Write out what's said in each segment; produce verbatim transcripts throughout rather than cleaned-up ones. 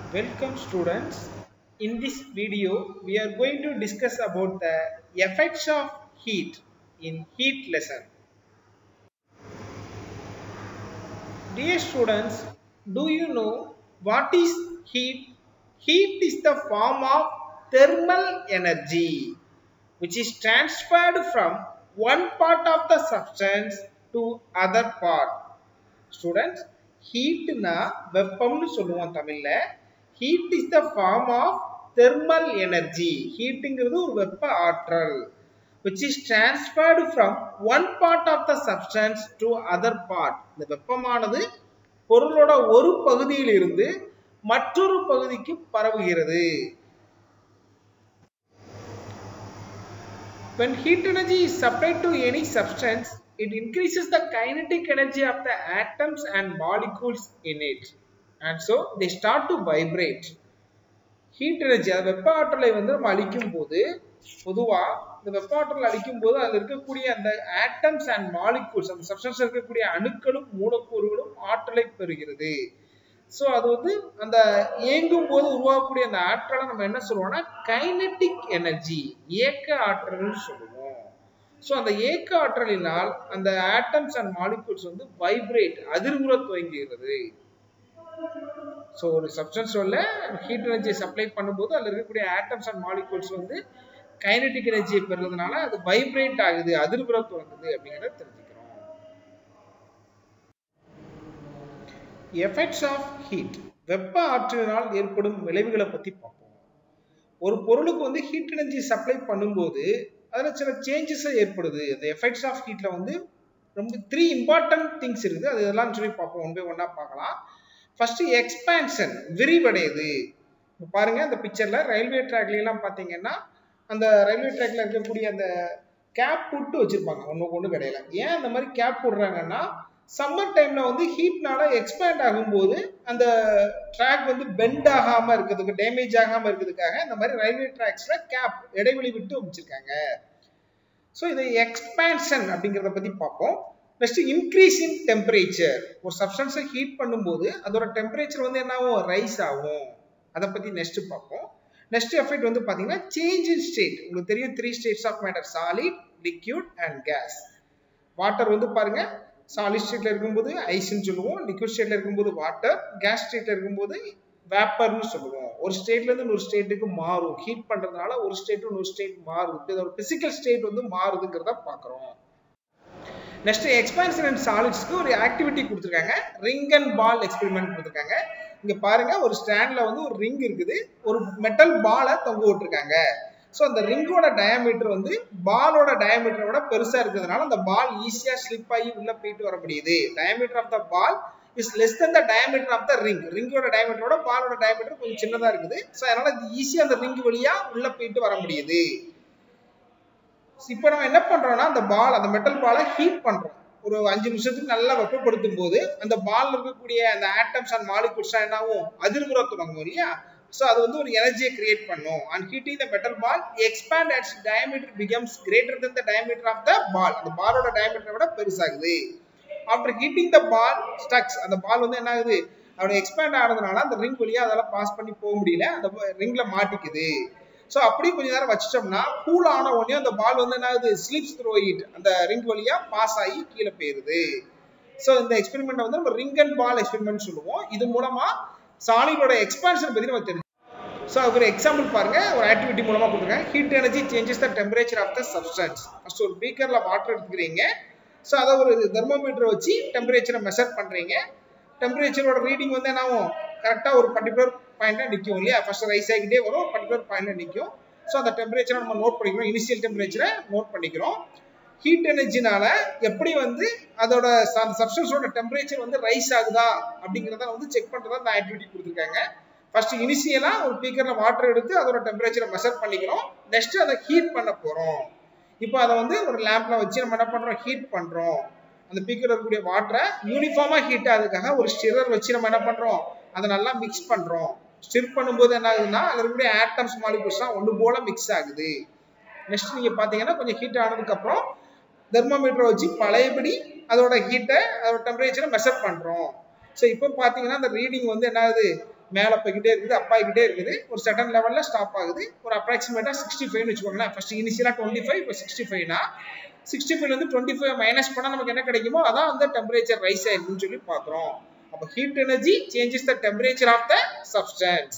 Welcome students. In this video we are going to discuss about the effects of heat in heat lesson. Dear students, do you know what is heat? Heat is the form of thermal energy which is transferred from one part of the substance to other part. Students, heat na வெப்பம்னு சொல்லுவோம் தமிழ்ல. Heat is the form of thermal energy. Heatங்கிறது ஒரு வெப்ப ஆற்றல் which is transferred from one part of the substance to other part. இந்த வெப்பமானது பொருளோட ஒரு பகுதியில் இருந்து மற்றொரு பகுதிக்கு பரவுகிறது. When heat energy is supplied to any substance, it increases the kinetic energy of the atoms and molecules in it, and so they start to vibrate. Heat energy, வெப்ப ஆற்றலை வந்து நம்ம அளிக்கும் போது பொதுவா இந்த வெப்ப ஆற்றல் அளிக்கும் போது அதில் இருக்கக்கூடிய அந்த atoms and molecules, அந்த சப்ஸ்டன்ஸ் இருக்கக்கூடிய அணுக்களும் மூலக்கூறுகளும் ஆற்றலை பெறுகிறது. ஸோ அது வந்து அந்த இயங்கும் போது உருவாகக்கூடிய அந்த ஆற்றலை நம்ம என்ன சொல்லுவோம்னா கைனெட்டிக் எனர்ஜி, இயக்க ஆற்றல்னு சொல்லுவோம். ஸோ அந்த இயக்க ஆற்றலினால் அந்த ஆட்டம்ஸ் அண்ட் மாலிகூல்ஸ் வந்து வைப்ரேட், அதிர்வுற துவங்குகிறது. ஸோ ஒரு சப்ஸ்டன்ஸோட ஹீட் எனர்ஜியை சப்ளை பண்ணும்போது அதில் இருக்கக்கூடிய ஆட்டம்ஸ் அண்ட் மாலிகூல்ஸ் வந்து கைனெட்டிக் எனர்ஜியை பெறுறதுனால அது வைப்ரேட் ஆகுது, அதிர்வுற துவங்குது அப்படிங்கிறத தெரிஞ்சுக்கிறோம். எஃபெக்ட்ஸ் ஆஃப் ஹீட், வெப்ப ஆற்றலினால் ஏற்படும் விளைவுகளை பத்தி பார்ப்போம். ஒரு பொருளுக்கு வந்து ஹீட் எனர்ஜி சப்ளை பண்ணும்போது அதில் சில சேஞ்சஸ் ஏற்படுது. அந்த எஃபெக்ட்ஸ் ஆஃப் ஹீட்ல வந்து ரொம்ப த்ரீ இம்பார்ட்டன்ட் திங்ஸ் இருக்குது. அது இதெல்லாம் சொல்லி பார்ப்போம், ஒன் பை ஒன்னா பார்க்கலாம். ஃபர்ஸ்ட் எக்ஸ்பான்ஷன், விரிவடையுது. பாருங்க அந்த பிக்சர்ல ரயில்வே ட்ராக்ல எல்லாம் பாத்தீங்கன்னா அந்த ரயில்வே ட்ராக்ல இருக்கக்கூடிய அந்த கேப் போட்டு வச்சிருப்பாங்க ஒன்னுக்கு ஒண்ணு கிடையாது. ஏன் அந்த மாதிரி கேப் போடுறாங்கன்னா சம்மர் டைம்ல வந்து ஹீட்னால எக்ஸ்பேண்ட் ஆகும்போது அந்த ட்ராக் வந்து பெண்ட் ஆகாம இருக்கிறதுக்கு, டேமேஜ் ஆகாம இருக்கிறதுக்காக இந்த மாதிரி ரயில்வே ட்ராக்ஸ்ல கேப் இடைவெளி விட்டு வச்சிருக்காங்க. ஸோ இது எக்ஸ்பான்ஷன் அப்படிங்கிறத பத்தி பார்ப்போம். நெக்ஸ்ட் இன்க்ரீஸ் இன் டெம்பரேச்சர், ஒரு சப்ஸ்டன்ஸை ஹீட் பண்ணும்போது அதோட டெம்பரேச்சர் வந்து என்ன ஆகும், ரைஸ் ஆகும். அதை பத்தி நெக்ஸ்ட் பார்ப்போம். நெக்ஸ்ட் எஃபெக்ட் வந்து பாத்தீங்கன்னா சேஞ்ச் இன் ஸ்டேட். உங்களுக்கு தெரியும் three states of matter, solid, liquid and gas. Water வந்து பாருங்க சாலிட் ஸ்டேட்ல இருக்கும்போது ஐஸ்ன்னு சொல்லுவோம், லிக்விட் ஸ்டேட்ல இருக்கும்போது வாட்டர், கேஸ் ஸ்டேட்ல இருக்கும்போது வேப்பர்னு சொல்லுவோம். ஒரு ஸ்டேட்ல இருந்து ஒரு ஸ்டேட்டுக்கு மாறும், ஹீட் பண்றதுனால ஒரு ஸ்டேட் ஒரு ஸ்டேட் மாறுது. இதோட பிசிக்கல் ஸ்டேட் வந்து மாறுதுங்கிறத பாக்குறோம். நெக்ஸ்ட் எக்ஸ்பான்ஷன் அண்ட் சாலிட்ஸ்க்கு ஒரு ஆக்டிவிட்டி கொடுத்துருக்காங்க, ரிங் அண்ட் பால் எக்ஸ்பெரிமெண்ட் கொடுத்துருக்காங்க. இங்க பாருங்க ஒரு ஸ்டாண்ட்ல வந்து ஒரு ரிங் இருக்குது, ஒரு மெட்டல் பாலை தொங்க விட்டுருக்காங்க. ஸோ அந்த ரிங்கோட டயாமீட்டர் வந்து பாலோட டயாமீட்டரை விட பெருசா இருக்கிறதுனால அந்த பால் ஈஸியா ஸ்லிப் ஆகி உள்ள போயிட்டு வர முடியுது. Diameter of the ball is less than the diameter of the ring. ரிங்கோட டயாமீட்டரோட பாலோட டயாமீட்டர் கொஞ்சம் சின்னதா இருக்குது. ஸோ அதனால இது ஈஸியா அந்த ரிங் வழியா உள்ள போயிட்டு வர முடியுது. இப்போ நம்ம என்ன பண்றோம்னா அந்த பால், அந்த மெட்டல் பாலை ஹீட் பண்றோம். ஒரு அஞ்சு நிமிஷத்துக்கு நல்லா வெப்பப்படுத்தும் போது அந்த பால் இருக்கக்கூடிய அந்த ஆட்டம்ஸ் அண்ட் மாலிகூல்ஸ் என்ன ஆகும், அதிர்வுற தொடங்கும் இல்லையா. ஸோ அது வந்து ஒரு எனர்ஜியை கிரியேட் பண்ணும். And heating the metal ball expand its diameter becomes greater than the diameter of the ball. அந்த பாலோட டயாமீட்டரை விட பெருசாகுது. ஆஃப்டர் ஹீட்டிங் த பால் ஸ்டக்ஸ், அந்த பால் வந்து என்ன ஆகுது, அதோட எக்ஸ்பேண்ட் ஆனதுனால அந்த ரிங் வழியா அதெல்லாம் பாஸ் பண்ணி போக முடியல, அந்த ரிங்ல மாட்டிக்குது. ஸோ அப்படியே கொஞ்ச நேரம் வச்சிட்டோம்னா கூல் ஆன உடனே அந்த பால் வந்து என்ன ஆகுது, ஸ்லிப்ஸ் த்ரூ இட், அந்த ரிங் வழியா பாஸ் ஆகி கீழே போயிருது. ஸோ இந்த எக்ஸ்பெரிமெண்ட் வந்து நம்ம ரிங் அண்ட் பால் எக்ஸ்பெரிமெண்ட் சொல்லுவோம். இது மூலமா சாலிடோட எக்ஸ்பான்ஷன் பத்தி நம்ம தெரியும். ஸோ ஒரு எக்ஸாம்பிள் பாருங்க, ஒரு ஆக்டிவிட்டி மூலமா கொடுத்துருக்காங்க. Heat energy changes the temperature of the substance. First ஒரு பீக்கர்ல வாட்டர் எடுத்துக்கிறீங்க. ஸோ அதை ஒரு தெர்மோமீட்டர் வச்சு டெம்பரேச்சரை மெஷர் பண்றீங்க. டெம்பரேச்சரோட ரீடிங் வந்து என்ன ஆகும், கரெக்டா ஒரு பர்டிகுலர் பாயிண்ட்ல நிற்கும் இல்லையா. ஃபர்ஸ்ட் ரைஸ் ஆகிட்டே வரும், பர்டிகுலர் பாயிண்ட்ல நிற்கும். ஸோ அந்த டெம்பரேச்சரை நம்ம நோட் பண்ணிக்கிறோம், இனிஷியல் டெம்பரேச்சரை நோட் பண்ணிக்கிறோம். ஹீட் எனர்ஜினால எப்படி வந்து அதோட சப்ஸ்டன்ஸோட டெம்பரேச்சர் வந்து ரைஸ் ஆகுதா அப்படிங்கிறத வந்து செக் பண்றதா இந்த ஆக்டிவிட்டி கொடுத்துருக்காங்க. ஃபர்ஸ்ட் இனிஷியலா ஒரு பீக்கர்ல வாட்டர் எடுத்து அதோட டெம்பரேச்சரை மெஷர் பண்ணிக்கிறோம். நெக்ஸ்ட் அதை ஹீட் பண்ண போறோம். இப்போ அதை வந்து ஒரு லேம்ப்ல வச்சு நம்ம என்ன பண்றோம், ஹீட் பண்றோம். அந்த பீக்கர்ல இருக்கக்கூடிய வாட்டரை யூனிஃபார்மா ஹீட் ஆகுதுக்காக ஒரு ஸ்டிரர் வச்சு நம்ம என்ன பண்றோம், அதை நல்லா மிக்ஸ் பண்றோம். ஸ்டிர் பண்ணும்போது என்ன ஆகுதுன்னா அதில் இருக்கக்கூடிய ஆட்டம்ஸ் மாலிகூல்ஸ் ஒன்று போல மிக்ஸ் ஆகுது. நெக்ஸ்ட் நீங்க பாத்தீங்கன்னா கொஞ்சம் ஹீட் ஆனதுக்கு அப்புறம் தெர்மோமீட்டர் வச்சு பழையபடி அதோட ஹீட்டை, அதோட டெம்பரேச்சரை மெஷர் பண்றோம். ஸோ இப்போ பாத்தீங்கன்னா அந்த ரீடிங் வந்து என்ன ஆகுது, மேல போய்கிட்டே இருக்குது அப் ஆகிக்கிட்டே இருக்குது ஒரு சர்டன் லெவல்ல ஸ்டாப் ஆகுது ஒரு அப்ராக்சிமேட்டா சிக்ஸ்டி ஃபைவ் வச்சுக்கோங்களேன் ஃபர்ஸ்ட் இனிஷியலா டுவெண்ட்டி ஃபைவ் இப்போ சிக்ஸ்டி ஃபைவ்னா சிக்ஸ்டி ஃபைவ்ல இருந்து டுவெண்ட்டி ஃபைவ் மைனஸ் பண்ணா நமக்கு என்ன கிடைக்குமோ அதான் அந்த டெம்பரேச்சர் ரைஸ் ஆயிருக்குன்னு சொல்லி பாக்குறோம் அப்ப heat energy changes the temperature of the substance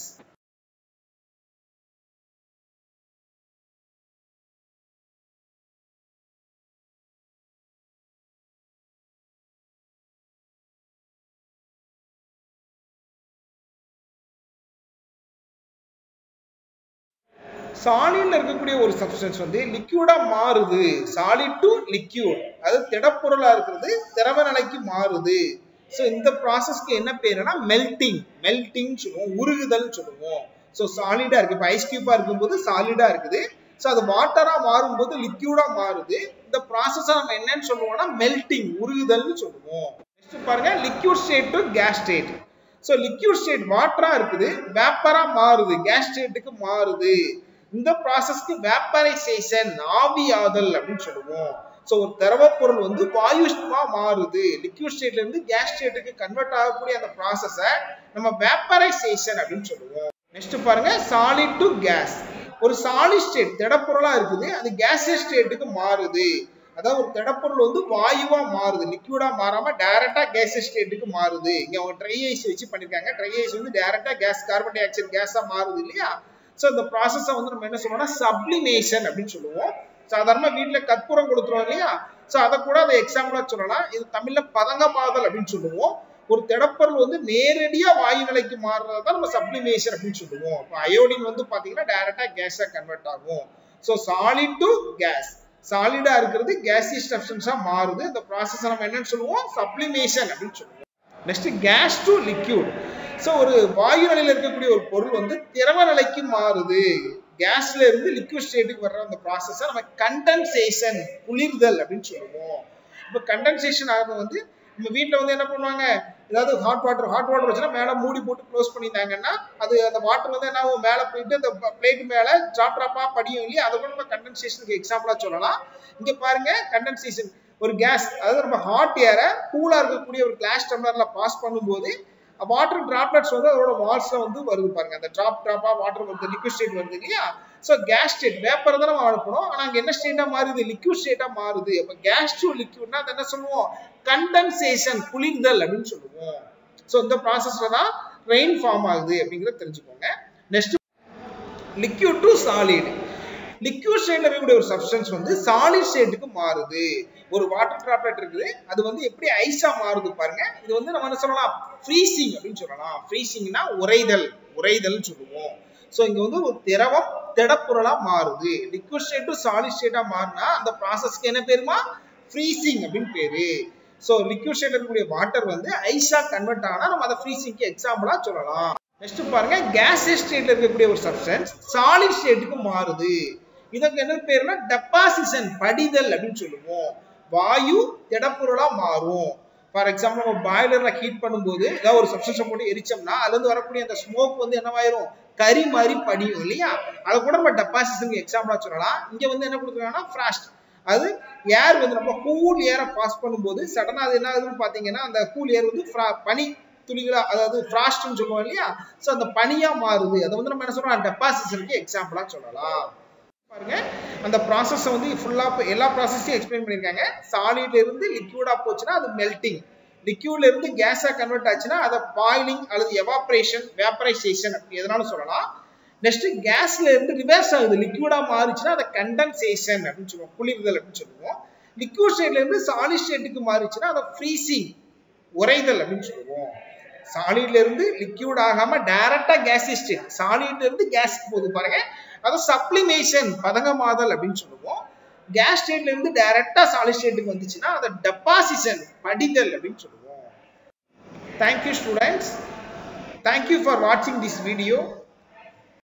சாலிட்ல இருக்கக்கூடிய ஒரு சப்ஸ்டன்ஸ் வந்து லிக்யூடா மாறுது சாலிட் டு லிக்யூட் அது திடப்பொருளா இருக்கிறது திரவ நிலைக்கு மாறுது சோ இந்த ப்ராசஸ்க்கு என்ன பேருனா மெல்டிங் மெல்டிங் சொல்லுவோம் உருகுதல் சொல்லுவோம் சோ சாலிடா இருக்கு இப்ப ஐஸ் கியூபா இருக்கும்போது சாலிடா இருக்குது சோ அது வாட்டரா மாறும்போது லிக்யூடா மாறுது இந்த ப்ராசஸை நம்ம என்னன்னு சொல்லுவோம்னா மெல்டிங் உருகுதல்னு சொல்லுவோம் நெக்ஸ்ட் பாருங்க liquid state to gas state so liquid state வாட்டரா இருக்குது வேப்பரா மாறுது கேஸ் ஸ்டேட்டுக்கு மாறுது இந்த ப்ராசஸ்க்கு வேப்பரைசேஷன் ஆவியாதல் அப்படின்னு சொல்லுவோம் சோ ஒரு திரவ பொருள் வந்து வாயுமா மாறுது லிக்விட் ஸ்டேட்ல இருந்து கேஸ் ஸ்டேட்டுக்கு கன்வெர்ட் ஆகக்கூடிய அந்த ப்ராசஸை நம்ம வேப்பரைசேஷன் அப்படின்னு சொல்லுவோம் நெக்ஸ்ட் பாருங்க சாலிட் டு கேஸ் ஒரு சாலிட் ஸ்டேட் திடப்பொருளா இருக்குது அது கேசியஸ் ஸ்டேட்டுக்கு மாறுது அதாவது ஒரு திடப்பொருள் வந்து வாயுவா மாறுது லிக்விடா மாறாம டைரக்டா கேசியஸ் ஸ்டேட்டுக்கு மாறுது இங்க அவங்க ட்ரை ஐஸ் வச்சு பண்ணிருக்காங்க ட்ரை ஐஸ் வந்து டைரக்டா கேஸ் கார்பன் டை ஆக்சைடு கேஸா மாறுது இல்லையா சோ இந்த ப்ராசஸை வந்து நம்ம என்ன சொல்றோம்னா சப்ளிமேஷன் அப்படின்னு சொல்லுவோம் சாதாரண வீட்டுல கற்பூரம் கொடுத்துறோம் இல்லையா சோ அதை கூட அதை எக்ஸாம்பிளா சொல்லலாம் இது தமிழ்ல பதங்கமாதல் அப்படின்னு சொல்லுவோம் ஒரு திடப்பொருள் வந்து நேரடியா வாயு நிலைக்கு மாறுறதுதான் நம்ம சப்ளிமேஷன் அப்படின்னு சொல்லுவோம் இப்போ அயோடின் வந்து பாத்தீங்கன்னா டைரக்டா கேஸா கன்வெர்ட் ஆகும் சோ சாலிட் டு கேஸ் சாலிடா இருக்கிறது கேசியஸ் சப்ஸ்டன்ஸா மாறுது இந்த ப்ராசஸை நம்ம என்னன்னு சொல்லுவோம் சப்ளிமேஷன் அப்படின்னு சொல்லுவோம் next gas to liquid so ஒரு வாயு நிலையில இருக்கக்கூடிய ஒரு பொருள் வந்து திரவ நிலைக்கு மாறுது கேஸ்ல இருந்து லிக்விட் ஸ்டேட்டுக்கு வர்ற அந்த ப்ராசஸை நம்ம கண்டென்சேஷன் குளிர்தல் அப்படின்னு சொல்லுவோம் இப்போ கண்டென்சேஷன் ஆகிறது வந்து நம்ம வீட்டுல வந்து என்ன பண்ணுவாங்க ஏதாவது ஹாட் வாட்டர் ஹாட் வாட்டர் வச்சுன்னா மேல மூடி போட்டு க்ளோஸ் பண்ணிட்டாங்கன்னா அது அந்த வாட்டர் வந்து என்ன ஆகும் மேல போயிட்டு அந்த பிளேட் மேல டிராப் டிராப்பா படியும் இல்லையா அதை கூட நம்ம கண்டென்சேஷனுக்கு எக்ஸாம்பிளா சொல்லலாம் இங்க பாருங்க கண்டென்சேஷன் ஒரு கேஸ் அதாவது நம்ம ஹாட் ஏரை கூலா இருக்கக்கூடிய ஒரு கிளாஸ் டம்ளர்ல பாஸ் பண்ணும்போது வாட்டர் டிராப்லெட்ஸ் வந்து அதோட வால்ஸ்ல வந்து வருது பாருங்க அந்த டிராப் டிராப்பா வாட்டர் வருது லிக்விட் ஸ்டேட் வருது இல்லையா சோ கேஸ் ஸ்டேட் வேப்பர் தான் நம்ம அனுப்பணும் ஆனா அங்க என்ன ஸ்டேட்டா மாறுது லிக்விட் ஸ்டேட்டா மாறுது அப்ப கேஸ் டு லிக்விட்னா என்ன சொல்லுவோம் கண்டென்சேஷன் குளிர்தல் அப்படின்னு சொல்லுவோம் சோ இந்த ப்ராசஸ்ல தான் ரெயின் ஃபார்ம் ஆகுது அப்படிங்கறத தெரிஞ்சுக்கோங்க next liquid to solid liquid ஸ்டேட்ல இருக்கக்கூடிய ஒரு சப்ஸ்டன்ஸ் வந்து சாலிட் ஸ்டேட்டுக்கு மாறுது ஒரு வாட்டர் டிராப்லெட் இருக்குது அது வந்து எப்படி ஐஸா மாறுது பாருங்க இது வந்து நம்ம என்ன சொல்லலாம் ஃப்ரீசிங் அப்படின்னு சொல்லலாம் ஃப்ரீசிங்னா உறைதல் உறைதல் சொல்லுவோம் சோ இங்க வந்து ஒரு திரவம் திடப்பொருளா மாறுது லிக்விட் ஸ்டேட் டு சாலிட் ஸ்டேட்டா மாறினா அந்த ப்ராசஸ்க்கு என்ன பேருமா ஃப்ரீசிங் அப்படின்னு பேரு சோ லிக்விட் ஸ்டேட்ல இருக்கக்கூடிய வாட்டர் வந்து ஐஸா கன்வெர்ட் ஆனா நம்ம அதை ஃப்ரீசிங்க்கு எக்ஸாம்பிளா சொல்லலாம் நெக்ஸ்ட் பாருங்க கேசியஸ் ஸ்டேட்ல இருக்கக்கூடிய ஒரு சப்ஸ்டன்ஸ் சாலிட் ஸ்டேட்டுக்கு மாறுது இதுக்கு என்ன பேருனா டெபாசிஷன் படிதல் அப்படின்னு சொல்லுவோம் வாயு திடப்பொருளா மாறும் ஃபார் எக்ஸாம்பிள் நம்ம பாய்லர்ல ஹீட் பண்ணும்போது ஏதாவது ஒரு சப்ஸ்டன்ஸை போட்டு எரிச்சோம்னா அதுல இருந்து வரக்கூடிய அந்த ஸ்மோக் வந்து என்னவாயிரும் கரி மாதிரி படியும் இல்லையா அதை கூட நம்ம டெபாசிஷனுக்கு எக்ஸாம்பிளா சொல்லலாம் இங்க வந்து என்ன கொடுக்குறாங்கன்னா ஃப்ராஸ்ட் அது ஏர் வந்து நம்ம கூல் ஏரை பாஸ் பண்ணும்போது சடனா அது என்ன ஆகுதுன்னு பாத்தீங்கன்னா அந்த கூல் ஏர் வந்து பனி துளிகளா அதாவது ஃப்ராஸ்ட்னு சொல்லுவோம் இல்லையா சோ அந்த பனியா மாறுது அதை வந்து நம்ம என்ன சொல்றோம் டெபாசிஷனுக்கு எக்ஸாம்பிளா சொல்லலாம் பாருங்க அந்த ப்ராசஸ் வந்து ஃபுல்லா எல்லா ப்ராசஸையும் எக்ஸ்பிளைன் பண்ணிருக்காங்க சாலிட்ல இருந்து லிக்விடா போச்சுன்னா அது மெல்டிங் லிக்விட்ல இருந்து கேஸா கன்வெர்ட் ஆச்சுன்னா அதை பாயிலிங் அல்லது எவாபரேஷன் வேப்பரைசேஷன் அப்படி எதனாலும் சொல்லலாம் நெக்ஸ்ட் கேஸ்ல இருந்து ரிவர்ஸ் ஆகுது லிக்விடா மாறிச்சுன்னா அதை கண்டென்சேஷன் அப்படின்னு சொல்லுவோம் குளிர்தல் அப்படின்னு சொல்லுவோம் லிக்விட் ஸ்டேட்ல இருந்து சாலிட் ஸ்டேட்டுக்கு மாறிச்சுன்னா அதை ஃப்ரீசிங் உறைதல் அப்படின்னு சொல்லுவோம் சாலிட்ல இருந்து லிக்விட் ஆகாம டைரக்டா கேசியஸ் ஸ்டேட் சாலிட்ல இருந்து கேஸ்க்கு போகுது பாருங்க அது சப்ளிமேஷன் பதங்கமாதல் அப்படின்னு சொல்லுவோம் கேஸ் ஸ்டேட்ல இருந்து டைரக்டா சாலிட் ஸ்டேட்டுக்கு வந்துச்சுன்னா அதை டெபாசிஷன் படிதல் அப்படின்னு சொல்லுவோம் Thank you students. Thank you for watching this video.